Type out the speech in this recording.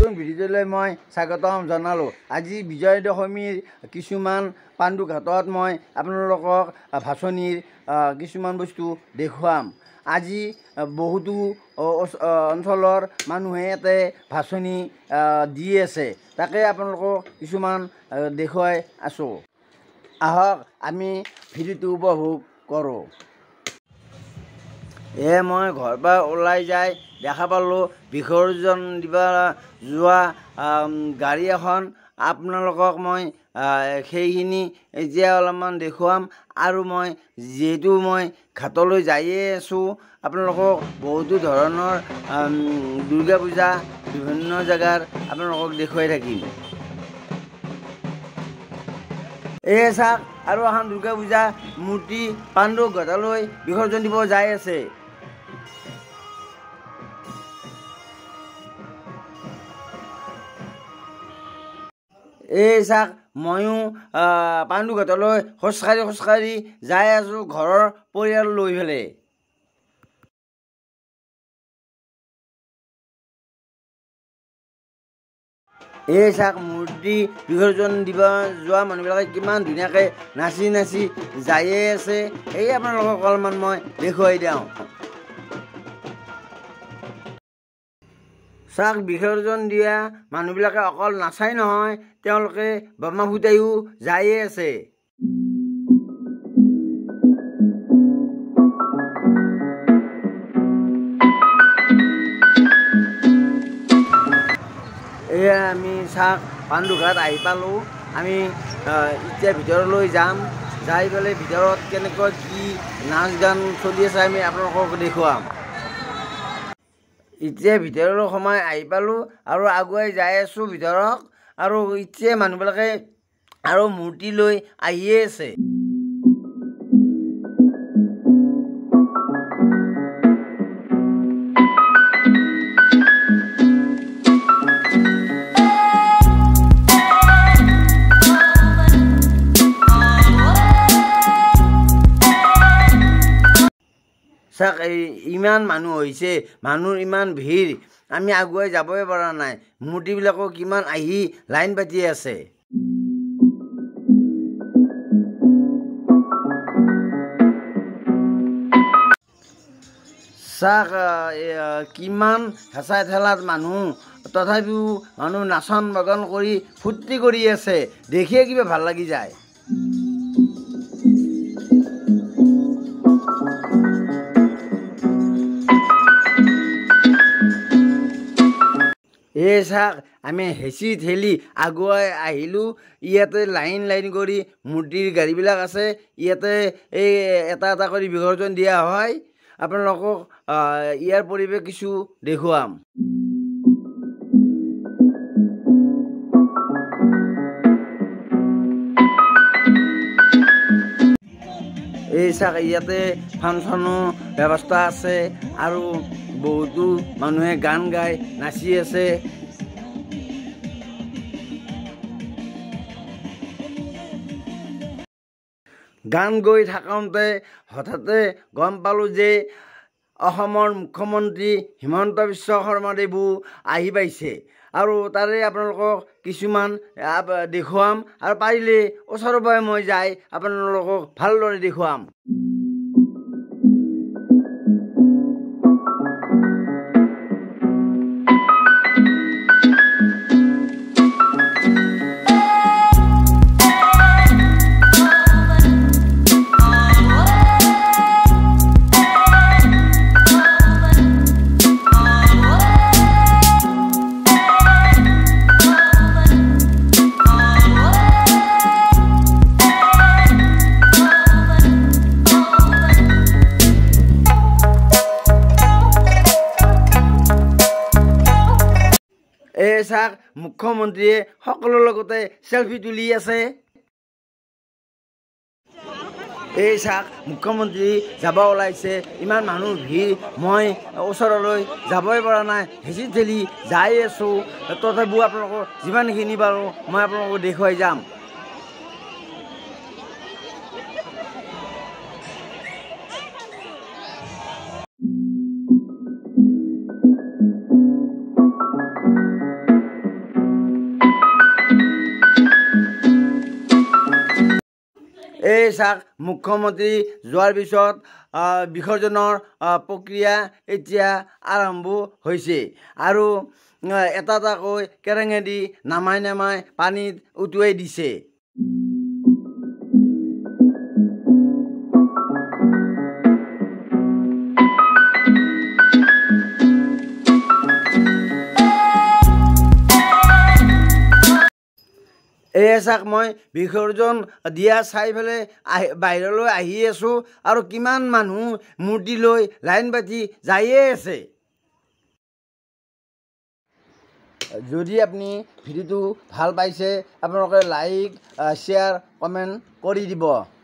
নতুন ভিডিঅ'লৈ মই স্বাগতম জনালোঁ। আজি বিজয়াদশমীৰ কিছুমান পাণ্ডুঘাটত মই আপোনালোকক ভাচনিৰ কিছুমান বস্তু দেখুৱাম। আজি বহুতো অঞ্চলৰ মানুহে ইয়াতে ভাচনি দি আছে, তাকে আপোনালোকক কিছুমান দেখুৱাই আছোঁ। আহক আমি ভিডিঅ'টো উপভোগ কৰোঁ। মই ঘৰৰ পৰা ওলাই যাই দেখা পালোঁ বিসৰ্জন দিব যোৱা গাড়ী এখন। আপোনালোকক মই সেইখিনি এতিয়া অলপমান দেখুৱাম। আৰু মই যিহেতু মই ঘাটলৈ যায়ে আছোঁ, আপোনালোকক বহুতো ধৰণৰ দুৰ্গা পূজা বিভিন্ন জেগাৰ আপোনালোকক দেখুৱাই থাকিম। এই চাওক, আৰু এখন দুৰ্গা পূজা মূৰ্তি পাণ্ডুঘাটলৈ বিসৰ্জন দিব যাই আছে। এই চাওক, ময়ো পাণ্ডুঘাটলৈ খোজকাঢ়ি যাই আছোঁ ঘৰৰ পৰিয়াল লৈ পেলাই। এই চাওক, মূৰ্তি বিসৰ্জন দিব যোৱা মানুহবিলাকে কিমান ধুনীয়াকৈ নাচি নাচি যায়ে আছে। এই আপোনালোকক অলপমান মই দেখুৱাই দিওঁ। চাওক, বিসৰ্জন দিয়া মানুহবিলাকে অকল নাচাই নহয়, তেওঁলোকে বোমা ফুটাইও যায়ে আছে। এয়া আমি চাওক পাণ্ডুঘাট আহি পালোঁ। আমি এতিয়া ভিতৰলৈ যাম, যাই পেলাই ভিতৰত কেনেকৈ কি নাচ গান চলি আছে আমি আপোনালোকক দেখুৱাম। এতিয়া ভিতৰলৈ সোমাই আহি পালোঁ আৰু আগুৱাই যাই আছোঁ ভিতৰত। আৰু এতিয়া মানুহবিলাকে আৰু মূৰ্তি লৈ আহিয়ে আছে। চাওক, ইমান মানুহ হৈছে, মানুহৰ ইমান ভিৰ, আমি আগুৱাই যাবই পৰা নাই। মূৰ্তিবিলাকো কিমান আহি লাইন পাতি আছে। চাওক, কিমান হেঁচা ঠেলাত মানুহ, তথাপিও মানুহ নাচন বাগন কৰি ফূৰ্তি কৰি আছে, দেখিয়ে কিবা ভাল লাগি যায়। এই চাওক, আমি হেঁচি ঠেলি আগুৱাই আহিলোঁ। ইয়াতে লাইন কৰি মূৰ্তিৰ গাড়ীবিলাক আছে। ইয়াতে এই এটা এটা কৰি বিসৰ্জন দিয়া হয়। আপোনালোকক ইয়াৰ পৰিৱেশ কিছু দেখুৱাম। এই চাওক, ইয়াতে ফাংচনৰ ব্যৱস্থা আছে আৰু বহুতো মানুহে গান গাই নাচি আছে। গান গৈ থাকোঁতে হঠাতে গম পালোঁ যে অসমৰ মুখ্যমন্ত্ৰী হিমন্ত বিশ্ব শৰ্মাদেৱো আহি পাইছে। আৰু তাৰে আপোনালোকক কিছুমান দেখুৱাম, আৰু পাৰিলে ওচৰৰ পৰাই মই যাই আপোনালোকক ভালদৰে দেখুৱাম। এই চাওক, মুখ্যমন্ত্ৰীয়ে সকলোৰ লগতে চেলফি তুলি আছে। এই চাওক, মুখ্যমন্ত্ৰী যাব ওলাইছে, ইমান মানুহ ভিৰ, মই ওচৰলৈ যাবই পৰা নাই, হেঁচি ঠেলি যাই আছোঁ। তথাপিও আপোনালোকক যিমানখিনি পাৰোঁ মই আপোনালোকক দেখুৱাই যাম। চাওক মুখ্যমন্ত্ৰী যোৱাৰ পিছত বিসৰ্জনৰ প্ৰক্ৰিয়া এতিয়া আৰম্ভ হৈছে আৰু এটা এটাকৈ কেৰেঙেদি নামাই নামাই পানীত উটুৱাই দিছে। এয়া চাওক মই বিসৰ্জন দিয়া চাই পেলাই বাহিৰলৈ আহি আছোঁ আৰু কিমান মানুহ মূৰ্তি লৈ লাইন পাতি যায়ে আছে। যদি আপুনি ভিডিঅ'টো ভাল পাইছে আপোনালোকে লাইক শ্বেয়াৰ কমেণ্ট কৰি দিব।